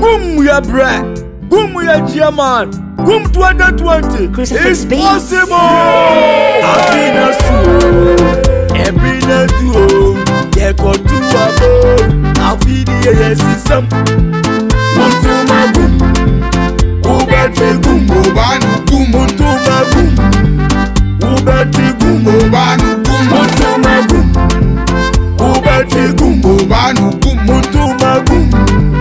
Gum ya bread, gum ya German, gum 2020. It's possible. Happiness to every night to yeah, go to a boat. I'll be the system. One to my gum, Ubati gum, Ubanu gum, one to my gum, Ubati gum, Ubanu gum, one to my gum, Ubati gum, Ubanu gum, one to my gum,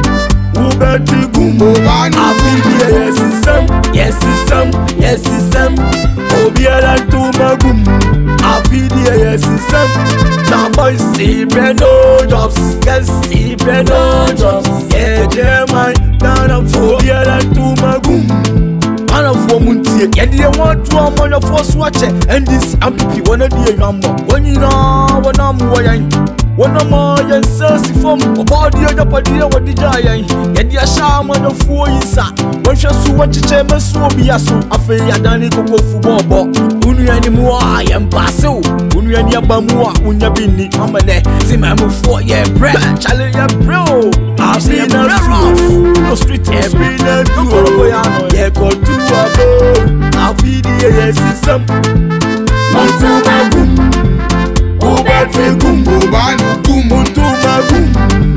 Ubati gum, Ubanu. I'll be the system, yes system, yes system. Obiara to my gum, I'll be the system. Now boys see bread no jobs, yes see bread no jobs. Yeah, Jeremiah, down a Obiara to my gum. Man of woman tea, yeah, they want to on your first watch and this MPP one of the number. When you know what I'm wearing. One more and saucy from a body of the body of the giant. Get your sham on the 4 years. One shall so what you chairman so be a so. I feel ya done it go for Bobo. Unu anymore, I am Basso. Unu and Yabamua, Unya Bini, Amane, Zimamu 4 year bread. Charlie, ya bro. I've seen a rough. No street every night to go. Yeah, go to a boat. I'll be the system. One to my room. Ubati gum, Ubanu gum, onto my gum.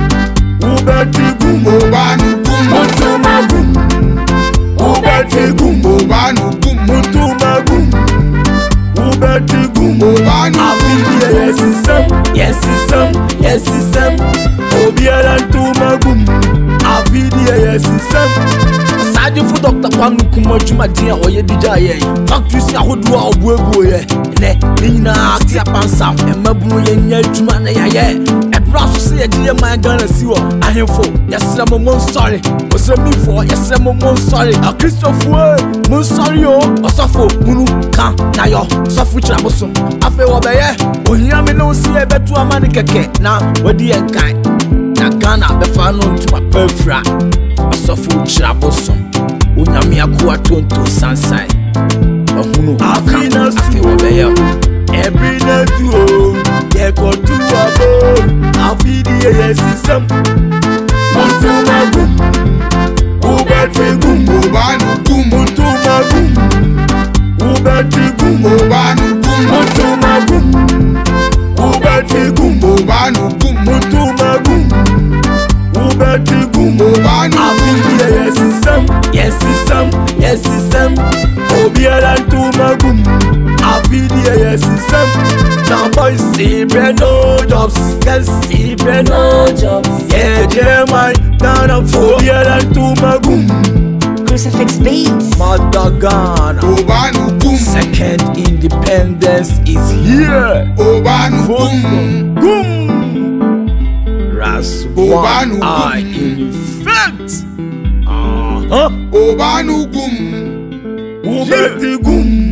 Ubati gum, Ubanu gum, onto my gum. Ubati gum, Ubanu gum, onto my gum. Ubati gum, Ubanu. I will be a system, yes system, yes system. Obiara to my gum. I will be a system. Sadio for Dr. Pam Kumajuma dear or ye did I factory see how do our work ne Nina Atia Pansam and Mabu and Yeltuman and Brass say a dear my gonna see what I am for. Yes, I'm a sorry. Was a me for yes, I'm a sorry. A Christopher Mon sorry or Sofo Munu Kan Nayo Sofu Trabosom. I feel what I when you have no see a better manicake now what the guy Nagana the fan on to my perfra. Sofu Trabosom. Unyami akuwa tonto sansai. Ohunu Happiness to every night to yeah, go to a boat. I'll be the system. One to my gum. Ubati gum, Ubanu gum, one to my gum. Ubati gum, Ubanu gum, one to my gum. Ubati gum, Ubanu gum, one to my gum. Ubati gum, Ubanu. I'll be the system, yes system, yes system. Obiara to my gum. I'll be the system. Now boys see bread no jobs, yes see bread no jobs. Yeah, Jeremiah, down a Obiara to my gum. Crucifix beats. Madagan, Obanu gum. Second independence is here. Obanu gum. Gum. RAS Obanu I in effect. Obanu gum. Ubati gum.